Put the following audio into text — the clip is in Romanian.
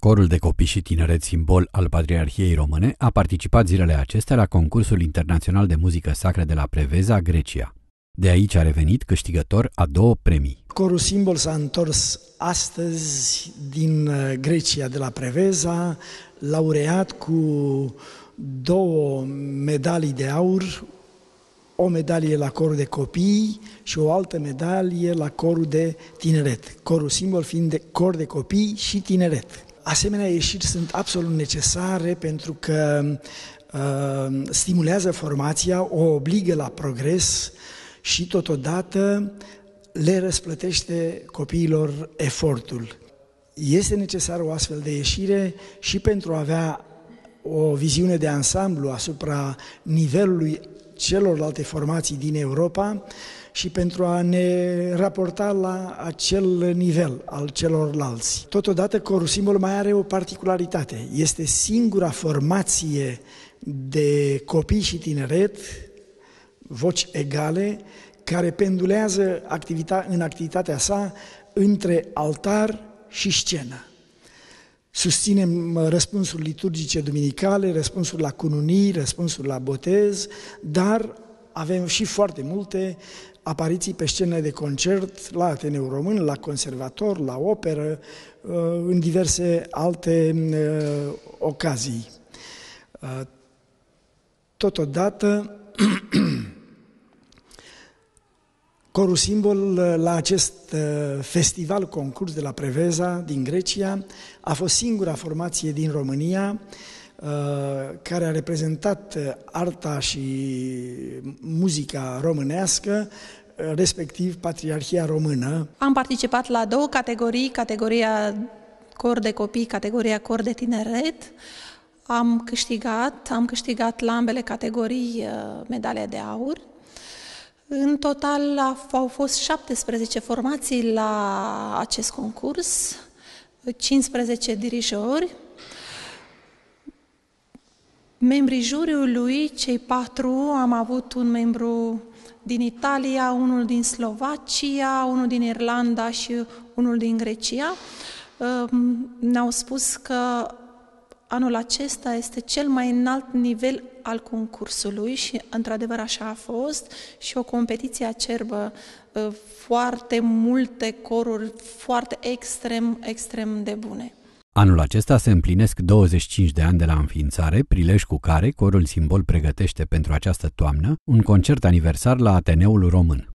Corul de copii și tineret, simbol al Patriarhiei Române, a participat zilele acestea la concursul internațional de muzică sacră de la Preveza, Grecia. De aici a revenit câștigător a 2 premii. Corul Simbol s-a întors astăzi din Grecia, de la Preveza, laureat cu 2 medalii de aur, o medalie la corul de copii și o altă medalie la corul de tineret. Corul Simbol fiind de cor de copii și tineret. Asemenea ieșiri sunt absolut necesare pentru că stimulează formația, o obligă la progres și totodată le răsplătește copiilor efortul. Este necesară o astfel de ieșire și pentru a avea o viziune de ansamblu asupra nivelului celorlalte formații din Europa și pentru a ne raporta la acel nivel al celorlalți. Totodată, Corul Simbol mai are o particularitate. Este singura formație de copii și tineret, voci egale, care pendulează în activitatea sa între altar și scenă. Susținem răspunsuri liturgice duminicale, răspunsuri la cununii, răspunsuri la botez, dar avem și foarte multe apariții pe scenele de concert, la Ateneul Român, la Conservator, la operă, în diverse alte ocazii. Totodată, Corul Simbol, la acest festival concurs de la Preveza din Grecia, a fost singura formație din România care a reprezentat arta și muzica românească, respectiv Patriarhia Română. Am participat la 2 categorii, categoria cor de copii, categoria cor de tineret. Am câștigat la ambele categorii medalia de aur. În total au fost 17 formații la acest concurs, 15 dirijori. Membrii juriului, cei 4, am avut un membru din Italia, unul din Slovacia, unul din Irlanda și unul din Grecia. Ne-au spus că anul acesta este cel mai înalt nivel al concursului și, într-adevăr, așa a fost, și o competiție acerbă, foarte multe coruri, foarte extrem de bune. Anul acesta se împlinesc 25 de ani de la înființare, prilej cu care Corul Simbol pregătește pentru această toamnă un concert aniversar la Ateneul Român.